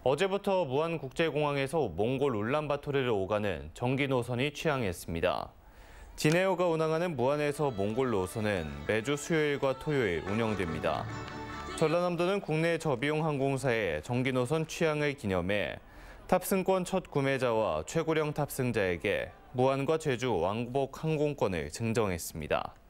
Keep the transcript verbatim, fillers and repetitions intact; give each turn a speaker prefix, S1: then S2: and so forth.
S1: 어제부터 무안국제공항에서 몽골 울란바토르를 오가는 정기 노선이 취항했습니다. 진에어가 운항하는 무안에서 몽골 노선은 매주 수요일과 토요일 운영됩니다. 전라남도는 국내 저비용 항공사의 정기 노선 취항을 기념해 탑승권 첫 구매자와 최고령 탑승자에게 무안과 제주 왕복 항공권을 증정했습니다.